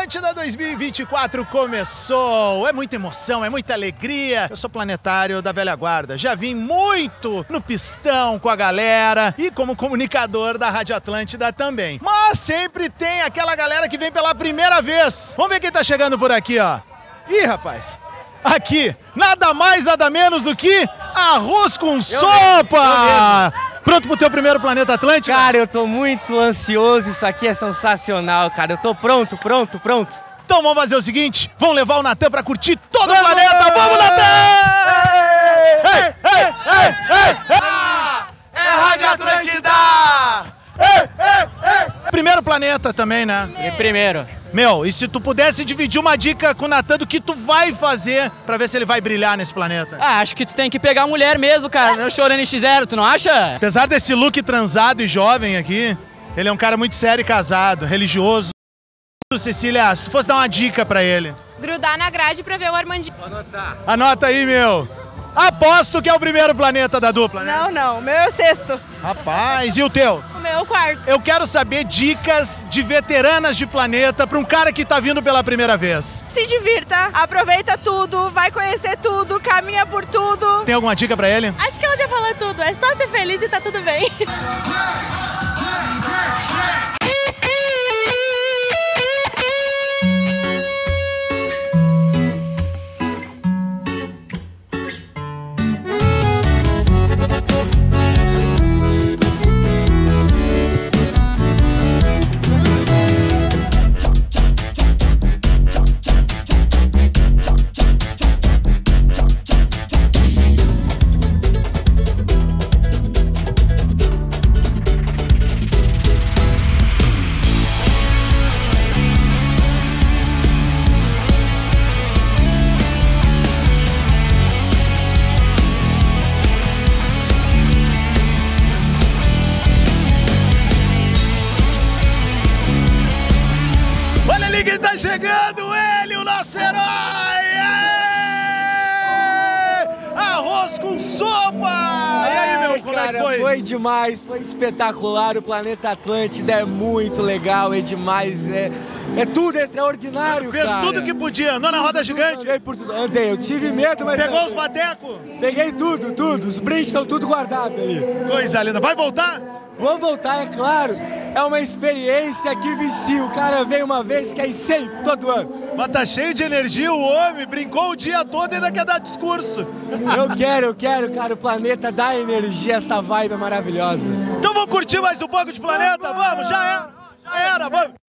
Atlântida 2024 começou. É muita emoção, é muita alegria. Eu sou planetário da velha guarda. Já vim muito no pistão com a galera e como comunicador da Rádio Atlântida também. Mas sempre tem aquela galera que vem pela primeira vez. Vamos ver quem tá chegando por aqui, ó. Ih, rapaz. Aqui, nada mais, nada menos do que arroz com sopa! Pronto pro teu primeiro Planeta Atlântida? Cara, eu tô muito ansioso, isso aqui é sensacional, cara. Eu tô pronto. Então vamos fazer o seguinte, vamos levar o Natan pra curtir todo o planeta. Vamos, Natan! É Rádio Atlântida! Primeiro planeta também, né? Primeiro. Meu, e se tu pudesse dividir uma dica com o Natan do que tu vai fazer pra ver se ele vai brilhar nesse planeta? Acho que tu tem que pegar a mulher mesmo, cara. Não chorando em X0, tu não acha? Apesar desse look transado e jovem aqui, ele é um cara muito sério e casado, religioso. Cecília, se tu fosse dar uma dica pra ele. Grudar na grade pra ver o Armandinho. Anota aí, meu. Aposto que é o primeiro planeta da dupla, né? Não, o meu é o sexto. Rapaz, e o teu? O meu é o quarto. Eu quero saber dicas de veteranas de planeta pra um cara que tá vindo pela primeira vez. Se divirta, aproveita tudo, vai conhecer tudo, caminha por tudo. Tem alguma dica pra ele? Acho que ela já falou tudo, é só ser feliz e tá tudo bem. Quem tá chegando, ele, o nosso herói! Arroz com sopa! E aí, meu, como cara, é que foi? Foi demais, foi espetacular. O Planeta Atlântida é muito legal, é demais, é tudo extraordinário, Fez cara. tudo que podia, andou na roda gigante? Andei por tudo, andei, eu tive medo, mas... Pegou os batecos? Peguei tudo, os brindes estão tudo guardados ali. Coisa linda, vai voltar? Vou voltar, é claro. É uma experiência que vicia. O cara vem uma vez, quer ir sempre, todo ano. Mas tá cheio de energia o homem, brincou o dia todo e ainda quer dar discurso. Eu quero, cara. O planeta dá energia, essa vibe é maravilhosa. Então vamos curtir mais um pouco de planeta? Vamos, já era, vamos.